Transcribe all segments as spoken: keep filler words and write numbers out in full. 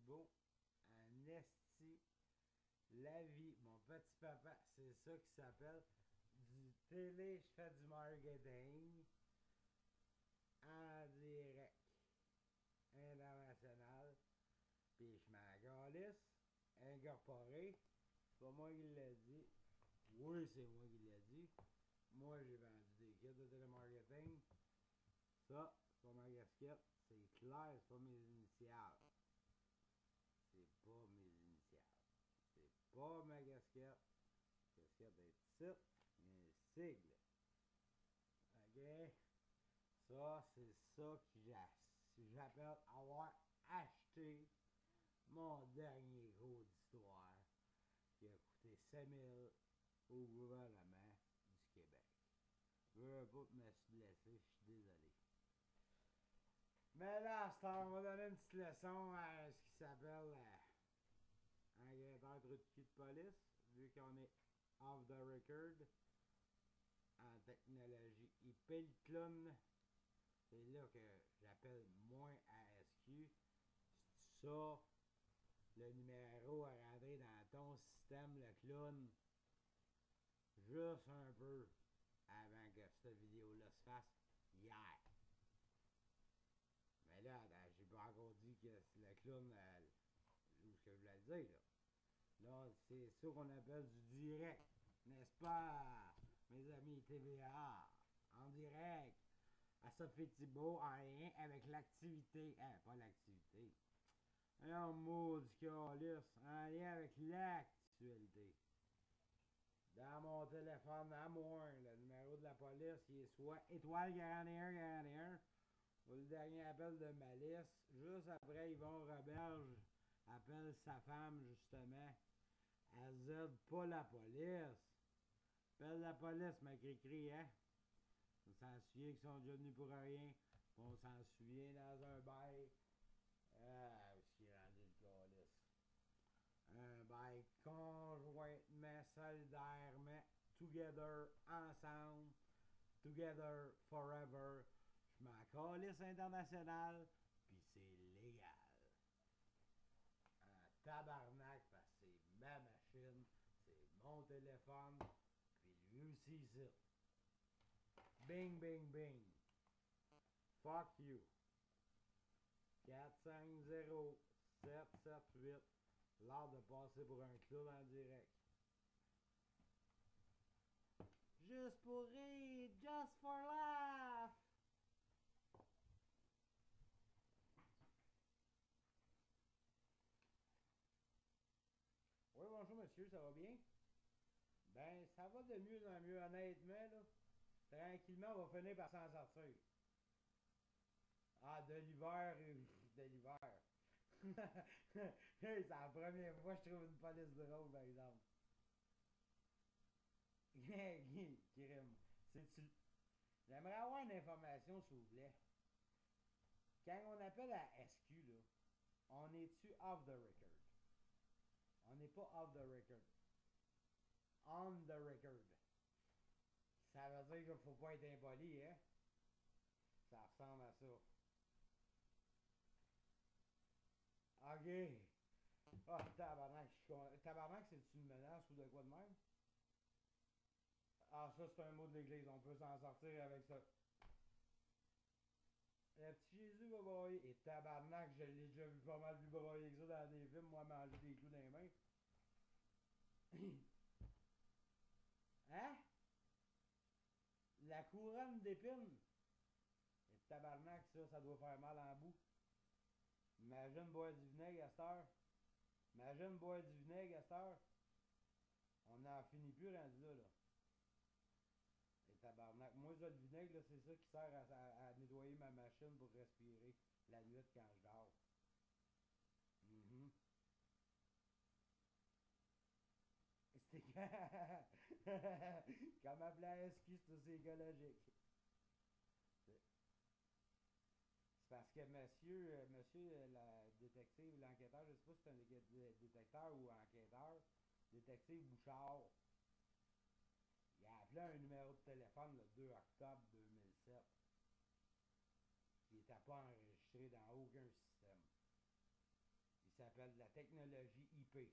beau en esti. La vie, mon petit papa, c'est ça qui s'appelle du télé, je fais du marketing en direct international. Puis je m'en calisse, incorporé. C'est pas moi qui l'ai dit. Oui, c'est moi qui l'ai dit. Moi, j'ai vendu des kits de télémarketing. Ça, c'est pas ma casquette. C'est clair, c'est pas mes initiales. C'est pas mes initiales. C'est pas ma casquette. La casquette est titre, un sigle. Ok? Ça, c'est ça que j'appelle avoir acheté mon dernier gros d'histoire qui a coûté cinq mille au gouvernement du Québec. Je veux pas me suis blessé, je suis désolé. Mais là, à cette heure, on va donner une petite leçon à ce qui s'appelle euh, enquêteur trou de cul de police, vu qu'on est off the record en technologie. Il paye le clown. C'est là que j'appelle moins A S Q. C'est ça, le numéro à rentrer dans ton système, le clown, juste un peu avant que cette vidéo-là se fasse hier. Mais là, j'ai pas encore dit que c'est le clown, euh, ou ce que je voulais dire, là. Là, c'est ça qu'on appelle du direct, n'est-ce pas, mes amis T V A? En direct, à Sophie Thibault, en lien avec l'activité, hein, pas l'activité, un mot du calice, en lien avec l'actualité. Dans mon téléphone à moi, le numéro de la police, il est soit étoile quarante et un quarante et un, ou le dernier appel de malice. Juste après, Yvon Roberge appelle sa femme, justement. Elle aide pas la police. Appelle la police, ma cri-cri, hein? On s'en souvient qu'ils sont déjà venus pour rien. On s'en souvient dans un bail. Ah, ce qui est rendu le calice. Un bail conjointement, solidairement, together, ensemble, together, forever. Je m'en calisse international, puis c'est légal. En tabarnak, parce que c'est ma machine, c'est mon téléphone, puis lui aussi ici. Bing, bing, bing. Fuck you. quatre cinq zéro sept sept huit. L'art de passer pour un clown en direct. Juste pour rire, just for laugh. Oui, bonjour monsieur, ça va bien? Ben, ça va de mieux en mieux, honnêtement, là. Tranquillement, on va finir par s'en sortir. Ah, de l'hiver, de l'hiver. Hey, c'est la première fois que je trouve une police drôle, par exemple. Crime. C'est-tu... J'aimerais avoir une information, s'il vous plaît. Quand on appelle à S Q, là, on est-tu off the record? On n'est pas off the record. On the record. Ça veut dire qu'il faut pas être impoli, hein? Ça ressemble à ça. Ok. Ah, tabarnak, je suis con... Tabarnak, c'est une menace ou de quoi de même? Ah, ça, c'est un mot de l'église. On peut s'en sortir avec ça. Le petit Jésus va broyer. Et tabarnak, je l'ai déjà vu pas mal plus broyer que ça dans des films, moi, manger des clous dans les mains. Hein? La couronne d'épines. Et tabarnak, ça, ça doit faire mal en bout. Imagine boire du vinaigre à cette heure. Imagine boire du vinaigre à cette heure. On n'en finit plus rendu là, là. Et tabarnak. Moi, ça, le vinaigre, c'est ça qui sert à, à, à nettoyer ma machine pour respirer la nuit quand je dors. Mm -hmm. C'était comme appeler à S Q, c'est aussi écologique. C'est parce que monsieur, euh, monsieur euh, la détective, l'enquêteur, je sais pas si c'est un détecteur ou enquêteur, détective Bouchard, il a appelé un numéro de téléphone le deux octobre deux mille sept qui n'était pas enregistré dans aucun système. Il s'appelle la technologie I P.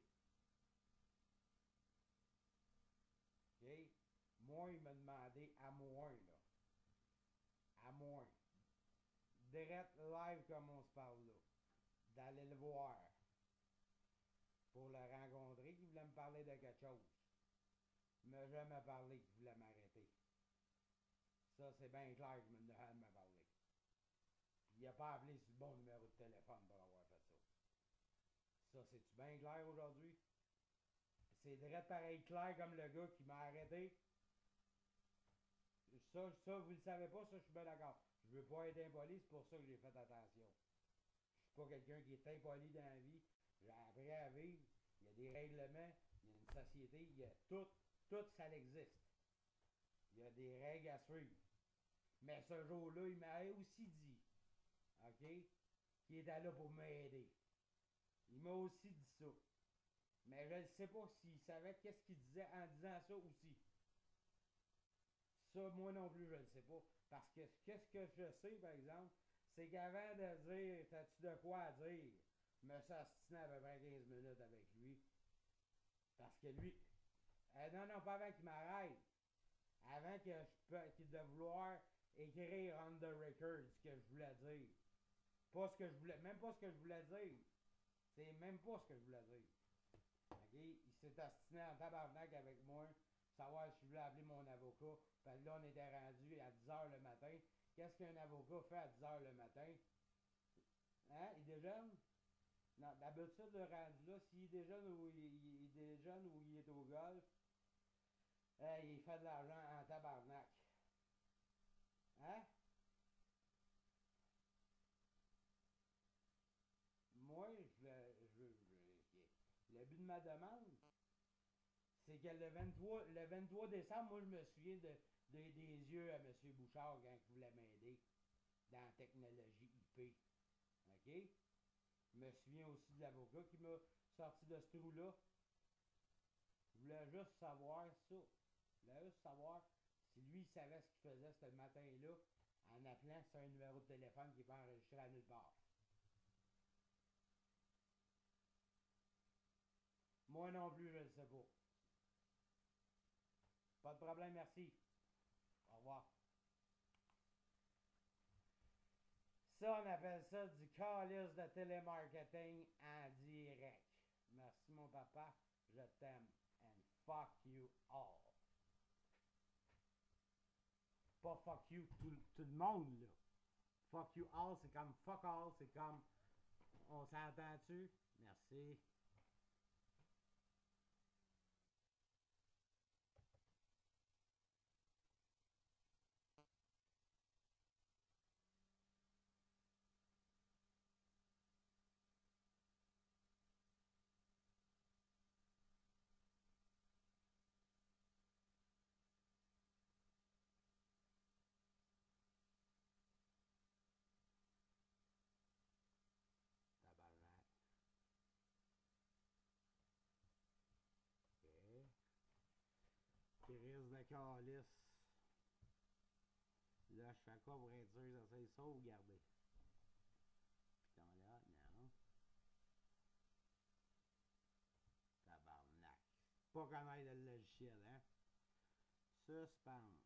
OK? Moi, il m'a demandé à moi, là. À moi. Direct live comme on se parle là. D'aller le voir. Pour le rencontrer, qui voulait me parler de quelque chose. Il m'a jamais parlé qu'il voulait m'arrêter. Ça, c'est bien clair qu'il m'a jamais parlé. Il n'a pas appelé sur le bon numéro de téléphone pour avoir fait ça. Ça, c'est-tu bien clair aujourd'hui? C'est direct pareil clair comme le gars qui m'a arrêté. Ça, ça, vous le savez pas, ça, je suis bien d'accord. Je veux pas être impoli, c'est pour ça que j'ai fait attention. Je suis pas quelqu'un qui est impoli dans la vie. J'ai appris à vivre. Il y a des règlements, il y a une société, il y a tout, tout ça existe. Il y a des règles à suivre. Mais ce jour-là, il m'a aussi dit, OK, qu'il était là pour m'aider. Il m'a aussi dit ça. Mais je ne sais pas s'il savait qu'est-ce qu'il disait en disant ça aussi. Ça, moi non plus, je ne sais pas. Parce que qu'est-ce que je sais, par exemple, c'est qu'avant de dire, t'as-tu de quoi à dire, je me suis astiné à peu près quinze minutes avec lui. Parce que lui, euh, non, non, pas avant qu'il m'arrête. Avant que je qu'il de vouloir écrire on the record ce que je voulais dire. Pas ce que je voulais, même pas ce que je voulais dire. C'est même pas ce que je voulais dire. OK? Il s'est astiné en tabarnak avec moi, savoir si je voulais appeler mon avocat. Puis là, on était rendu à dix heures le matin. Qu'est-ce qu'un avocat fait à dix heures le matin? Hein? Il déjeune? Non, d'habitude, le rendu là, s'il déjeune ou il, il déjeune ou il est au golf, euh, il fait de l'argent en tabarnak. Hein? Moi, je, je, je, le but de ma demande, c'est que le vingt-trois, le vingt-trois décembre, moi, je me souviens de, de, des yeux à M. Bouchard quand il voulait m'aider dans la technologie I P. OK? Je me souviens aussi de l'avocat qui m'a sorti de ce trou-là. Je voulais juste savoir ça. Je voulais juste savoir si lui, il savait ce qu'il faisait ce matin-là en appelant sur un numéro de téléphone qui n'est pas enregistré à nulle part. Moi non plus, je ne le sais pas. Pas de problème, merci. Au revoir. Ça, on appelle ça du calice de télémarketing en direct. Merci, mon papa. Je t'aime. And fuck you all. Pas fuck you, tout, tout le monde, là. Fuck you all, c'est comme fuck all, c'est comme. On s'entend-tu? Merci. Tabarnak. OK. Crise de calice. Là, je fais quoi pour être sûr que j'essaie de sauvegarder? Putain, là, non. Tabarnak. Pas connaître le logiciel, hein? Suspendre.